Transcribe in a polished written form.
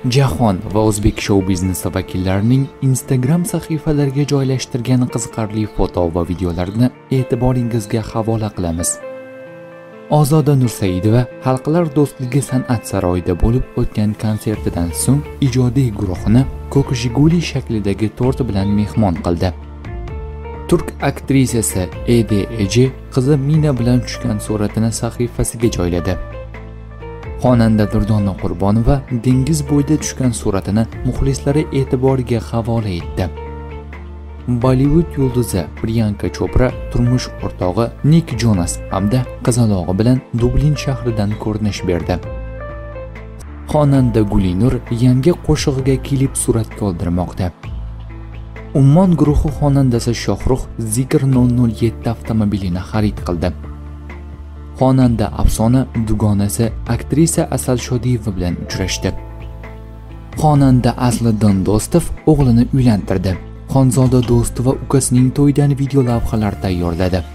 Jahon va o'zbek shou biznesi vakillarining Instagram sahifalariga joylashtirgan qiziqarli foto va videolarini e'tiboringizga havola qilamiz. Ozoda Nursaidova Xalqlar do'stligi san'at saroyida bo'lib o'tgan konsertidan so'ng ijodiy guruhini ko'k Jiguli shaklidagi tort bilan mehmon qildi. Turk aktrisasi Ede Ece qizi Mina bilan tushgan suratini sahifasiga joyladi. Xonanda Durdona Qurbonova dengiz bo'yida tushgan suratini muxlislari e'tiboriga havola etdi. Bollywood yulduzi Priyanka Chopra turmush o'rtog'i Nick Jonas hamda qizalog'i bilan Dublin shahridan ko'rinish berdi. Xonanda Gulinur yangi qo'shig'iga klip suratga oldirmoqda. Ummon guruhi xonandasi Shohrux Zikr 007 avtomobilini xarid qildi. Xonanda Afsona dugonasi aktrisa Asal Shodiyeva bilan uchrashdi. Xonanda Asliddin Do'stov o'g'lini uylantirdi. Xonzoda Do'stova ukasining to'yidan video lavhalar tayyorladi.